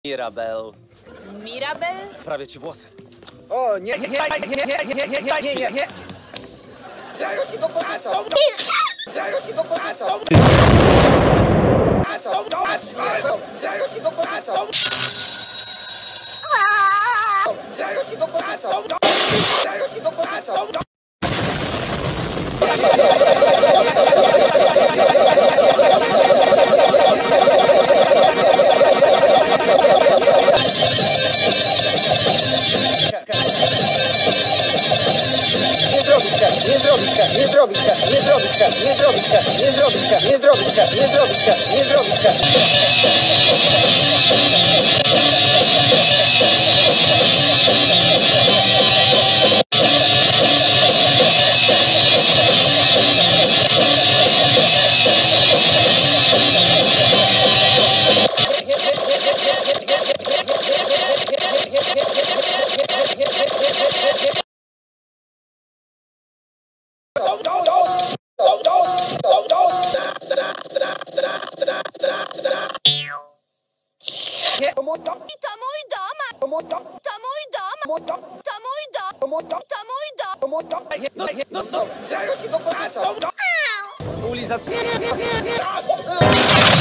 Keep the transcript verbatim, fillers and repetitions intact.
Mirabel. Mirabel? Prawie ci włosy. O, nie, nie, nie, nie, nie, nie, nie, nie, nie, nie, nie, nie. Już ci go pożyczam. Już ci go pożyczam. Już ci go pożyczam. Już ci go pożyczam. Już ci go pożyczam. Nie zrobisz tak, nie zrobisz tak, nie zrobisz tak, nie zrobisz tak, nie zrobisz tak, nie zrobisz tak, nie zrobisz tak, nie zrobisz tak. To mój dom! To mój dom! To mój dom! To mój dom! To mój dom! No, no, no. Już ci go pożyczam. Ulizacja.